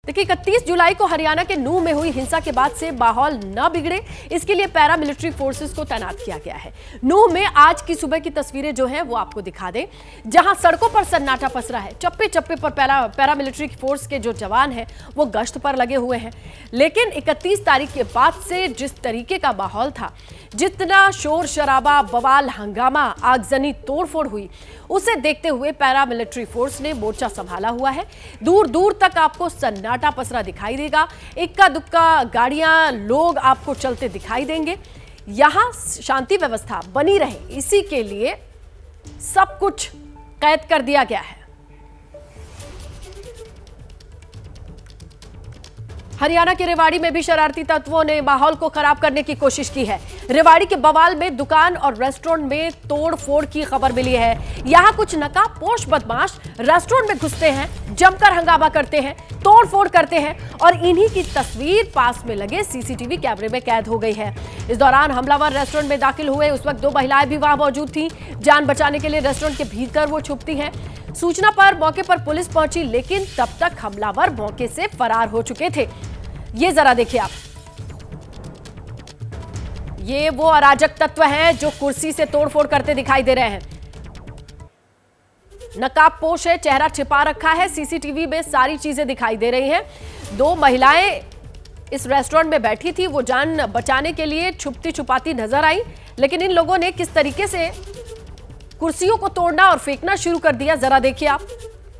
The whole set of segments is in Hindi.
देखिए 31 जुलाई को हरियाणा के नूह में हुई हिंसा के बाद से माहौल न बिगड़े, इसके लिए पैरामिलिट्री फोर्सेस को तैनात किया गया है। नूह में आज की सुबह की तस्वीरें जो हैं वो आपको दिखा दें, जहां सड़कों पर सन्नाटा पसरा है। चप्पे चप्पे पर पैरामिलिट्री फोर्स के जो जवान हैं वो गश्त पर लगे हुए हैं। लेकिन 31 तारीख के बाद से जिस तरीके का माहौल था, जितना शोर शराबा, बवाल, हंगामा, आगजनी, तोड़फोड़ हुई, उसे देखते हुए पैरामिलिट्री फोर्स ने मोर्चा संभाला हुआ है। दूर दूर तक आपको सन्नाटा पसरा दिखाई देगा। इक्का दुक्का गाड़ियां, लोग आपको चलते दिखाई देंगे। यहां शांति व्यवस्था बनी रहे, इसी के लिए सब कुछ कैद कर दिया गया है। हरियाणा के रेवाड़ी में भी शरारती तत्वों ने माहौल को खराब करने की कोशिश की है। रेवाड़ी के बवाल में दुकान और रेस्टोरेंट में तोड़फोड़ की खबर मिली है। यहां कुछ नकाबपोश बदमाश रेस्टोरेंट में घुसते हैं, जमकर हंगामा करते हैं, तोड़फोड़ करते हैं और इन्हीं की तस्वीर पास में लगे सीसीटीवी कैमरे में कैद हो गई है। इस दौरान हमलावर रेस्टोरेंट में दाखिल हुए। उस वक्त 2 महिलाएं भी वहां मौजूद थीं। जान बचाने के लिए रेस्टोरेंट के भीतर वो छुपती हैं। सूचना पर मौके पर पुलिस पहुंची, लेकिन तब तक हमलावर मौके से फरार हो चुके थे। ये जरा देखिए आप, ये वो अराजक तत्व हैं जो कुर्सी से तोड़फोड़ करते दिखाई दे रहे हैं। नकाबपोश है, चेहरा छिपा रखा है, सीसीटीवी में सारी चीजें दिखाई दे रही हैं। 2 महिलाएं इस रेस्टोरेंट में बैठी थी, वो जान बचाने के लिए छुपती छुपाती नजर आई, लेकिन इन लोगों ने किस तरीके से कुर्सियों को तोड़ना और फेंकना शुरू कर दिया, जरा देखिए आप।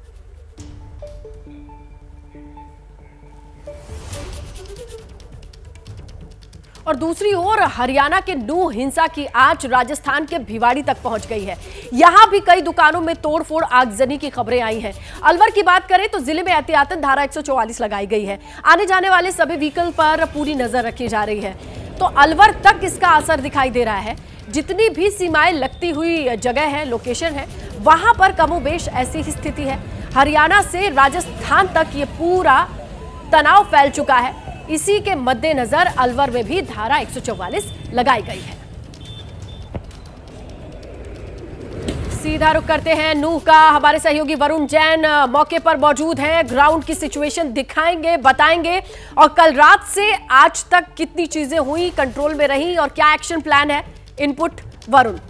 और दूसरी ओर हरियाणा के नूह हिंसा की आंच राजस्थान के भिवाड़ी तक पहुंच गई है। यहां भी कई दुकानों में तोड़फोड़, आगजनी की खबरें आई हैं। अलवर की बात करें तो जिले में एहतियातन धारा 144 लगाई गई है। आने जाने वाले सभी व्हीकल पर पूरी नजर रखी जा रही है। तो अलवर तक इसका असर दिखाई दे रहा है। जितनी भी सीमाएं लगती हुई जगह है, लोकेशन है, वहां पर कमोबेश ऐसी ही स्थिति है। हरियाणा से राजस्थान तक ये पूरा तनाव फैल चुका है। इसी के मद्देनजर अलवर में भी धारा 144 लगाई गई है। सीधा रुख करते हैं नूह का। हमारे सहयोगी वरुण जैन मौके पर मौजूद हैं, ग्राउंड की सिचुएशन दिखाएंगे, बताएंगे और कल रात से आज तक कितनी चीजें हुई, कंट्रोल में रही और क्या एक्शन प्लान है। इनपुट वरुण।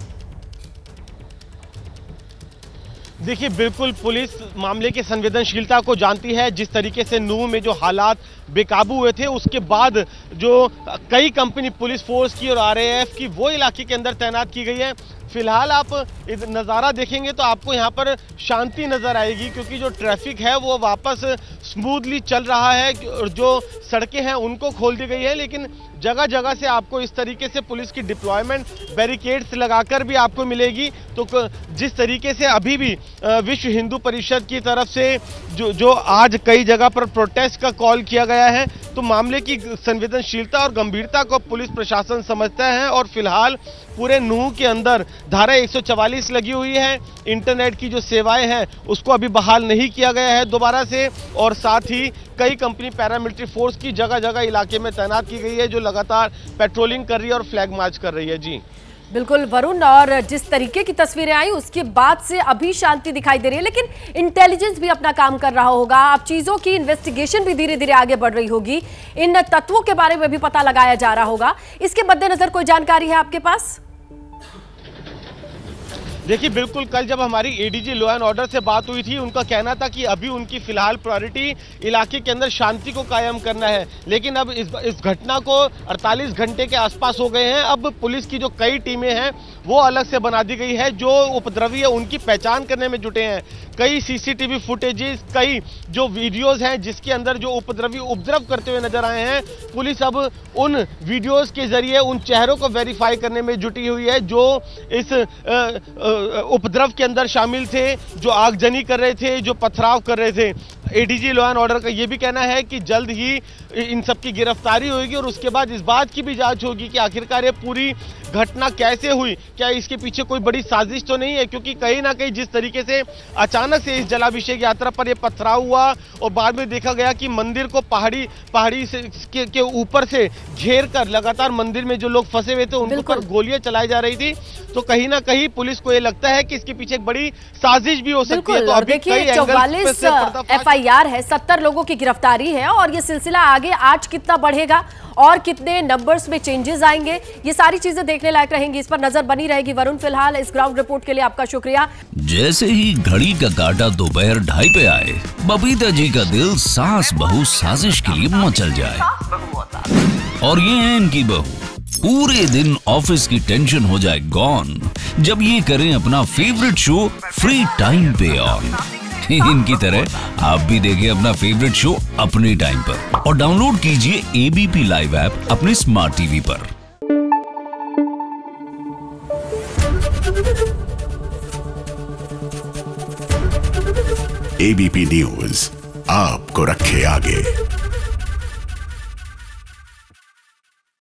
देखिए, बिल्कुल पुलिस मामले की संवेदनशीलता को जानती है। जिस तरीके से नूह में जो हालात बेकाबू हुए थे, उसके बाद जो कई कंपनी पुलिस फोर्स की और आरएएफ की वो इलाके के अंदर तैनात की गई है। फिलहाल आप नज़ारा देखेंगे तो आपको यहाँ पर शांति नज़र आएगी, क्योंकि जो ट्रैफिक है वो वापस स्मूथली चल रहा है और जो सड़कें हैं उनको खोल दी गई है। लेकिन जगह जगह से आपको इस तरीके से पुलिस की डिप्लॉयमेंट बैरिकेड्स लगाकर भी आपको मिलेगी। तो जिस तरीके से अभी भी विश्व हिंदू परिषद की तरफ से जो आज कई जगह पर प्रोटेस्ट का कॉल किया गया है, तो मामले की संवेदनशीलता और गंभीरता को पुलिस प्रशासन समझता है और फिलहाल पूरे नूह के अंदर धारा 144 लगी हुई है। इंटरनेट की जो सेवाएं हैं उसको अभी बहाल नहीं किया गया है दोबारा से, और साथ ही कई कंपनी पैरामिलिट्री फोर्स की जगह जगह इलाके में तैनात की गई है, जो लगातार पेट्रोलिंग कर रही है और फ्लैग मार्च कर रही है। जी बिल्कुल वरुण, और जिस तरीके की तस्वीरें आई उसके बाद से अभी शांति दिखाई दे रही है, लेकिन इंटेलिजेंस भी अपना काम कर रहा होगा। अब चीजों की इन्वेस्टिगेशन भी धीरे धीरे आगे बढ़ रही होगी, इन तत्वों के बारे में भी पता लगाया जा रहा होगा। इसके मद्देनजर कोई जानकारी है आपके पास? देखिए, बिल्कुल कल जब हमारी एडीजी लॉ एंड ऑर्डर से बात हुई थी, उनका कहना था कि अभी उनकी फिलहाल प्रायोरिटी इलाके के अंदर शांति को कायम करना है। लेकिन अब इस घटना को 48 घंटे के आसपास हो गए हैं। अब पुलिस की जो कई टीमें हैं वो अलग से बना दी गई है, जो उपद्रवी है उनकी पहचान करने में जुटे हैं। कई सीसीटीवी फुटेजेस, कई जो वीडियोस हैं जिसके अंदर जो उपद्रवी उपद्रव करते हुए नजर आए हैं, पुलिस अब उन वीडियोस के जरिए उन चेहरों को वेरीफाई करने में जुटी हुई है जो इस उपद्रव के अंदर शामिल थे, जो आगजनी कर रहे थे, जो पथराव कर रहे थे। एडीजी लॉ एंड ऑर्डर का ये भी कहना है कि जल्द ही इन सब की गिरफ्तारी होगी और उसके बाद इस बात की भी जांच होगी कि आखिरकार ये पूरी घटना कैसे हुई, क्या इसके पीछे कोई बड़ी साजिश तो नहीं है। क्योंकि कहीं ना कहीं जिस तरीके से अचानक से इस जलाभिषेक यात्रा पर ये पथराव हुआ और बाद में देखा गया कि मंदिर को पहाड़ी से के ऊपर से घेर कर लगातार मंदिर में जो लोग फंसे हुए थे उन पर गोलियां चलाई जा रही थी, तो कहीं ना कहीं पुलिस को ये लगता है कि इसके पीछे एक बड़ी साजिश भी हो सकती है। तो अभी कई एंगल से FIR है, 70 लोगों की गिरफ्तारी है और ये सिलसिला आगे आज कितना बढ़ेगा और कितने नंबर्स में चेंजेस आएंगे, ये सारी चीजें देखने लायक रहेंगी। इस पर नजर बनी रहेगी। वरुण, फिलहाल इस ग्राउंड रिपोर्ट के लिए आपका शुक्रिया। जैसे ही घड़ी का काटा दोपहर 2:30 पे आए, बबीता जी का दिल सास बहू साजिश के लिए मचल जाए। और ये है इनकी बहू, पूरे दिन ऑफिस की टेंशन हो जाए गॉन जब ये करें अपना फेवरेट शो फ्री टाइम पे ऑन। इनकी तरह आप भी देखिए अपना फेवरेट शो अपने टाइम पर और डाउनलोड कीजिए ABP लाइव ऐप अपने स्मार्ट टीवी पर। ABP न्यूज आपको रखे आगे।